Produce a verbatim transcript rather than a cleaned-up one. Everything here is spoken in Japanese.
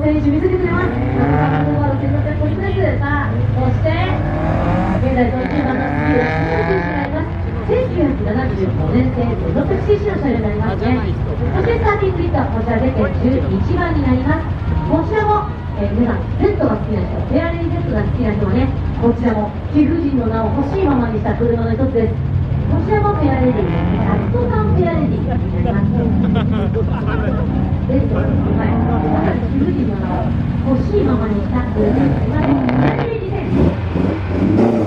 選手見せてくれます。ナンバーせんろっぴゃくポイントです。さあ、そして現在そのきゅうばんのスピード選手になります。せんきゅうひゃくななじゅうごねん製 ろっぴゃくシーシー の車両になりますね。そしてスターティングリットはこちらでじゅういちばんになります。こちらも、えー、皆さん Z が好きな人、フェアレディ Z が好きな人はね、こちらも貴婦人の名を欲しいままにした車の一つです。こちらもフェアレディ、キャットタンフェアレディになります。Z がはい、貴婦人の名を欲しいままにした車になります。フェアレディです。